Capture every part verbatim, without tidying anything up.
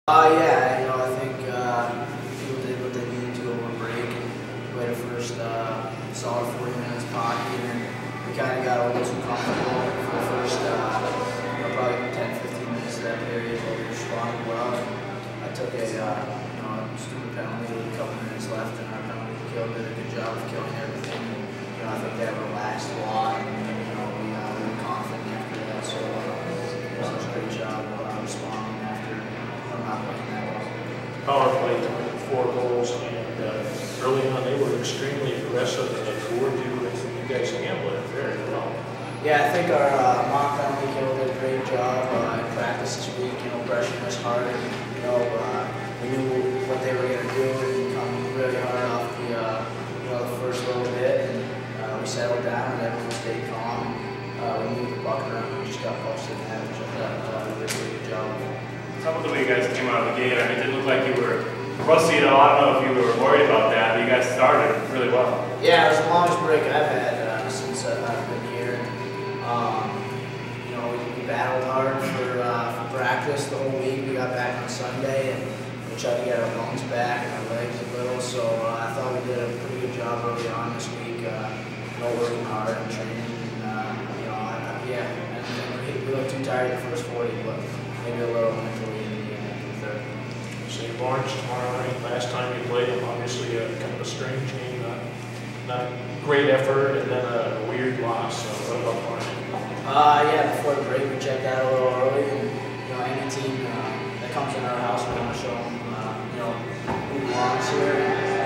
Uh, yeah, you know, I think uh, people did what they needed to over break. We had a first uh, solid forty minutes pocket, and we kind of got a little too comfortable for the first uh, you know, probably ten, fifteen minutes of that period, but we responded well. I took a uh, you know, stupid penalty with a couple minutes left, and our penalty kill did a good job of killing everything. And, you know, I think they relaxed a lot, and you know, we, uh, we were confident after that, so uh, it was a great job of uh, responding after not playing that well. Power play took four goals, and uh, early on they were extremely aggressive toward you, and you guys handled it very well. Yeah, I think our uh, mock penalty kill did a great job uh, in practice this week, you know, pressuring us hard. You know, uh, we knew what they were going to do and come really hard off the, uh, you know, the first little bit, and uh, we settled down and everyone stayed calm. Uh, we moved the puck around, we just got posted in that, which I thought uh, we did a really good job. Talk about the way you guys came out of the gate. I mean, it didn't look like you were rusty at all. I don't know if you were worried about that, but you guys started really well. Yeah, it was the longest break I've had uh, since uh, I've been here. Um, you know, we, we battled hard for, uh, for practice the whole week. We got back on Sunday, and we tried to get our bones back and our legs a little. So uh, I thought we did a pretty good job early on this week. Uh, you know, working hard and training. And, uh, you know, I, yeah, and, and we looked too tired the first forty, but maybe a little mentally in the, uh, in the third. Saint Lawrence tomorrow night. Last time you played them, obviously a kind of a strange game, not, not great effort, and then a weird loss. So what about tomorrow night? Uh, yeah, before the break we checked out a little early, and you know, any team uh, that comes in our house, we want to show them, uh, you know, who belongs here.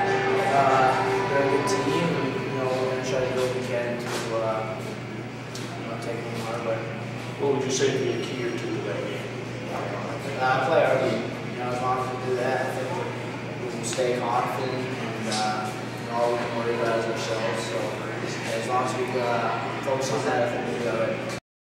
Uh, they're a good team, and you know, we're going to try to do what we can to, uh, you know, take them our way. What would you say would be a key or two to that game? Uh, play our game. You know, as long as we do that, I think we will stay confident, and uh, you know, all we can worry about is ourselves. So as long as we uh, focus on that, I think we'll be all right.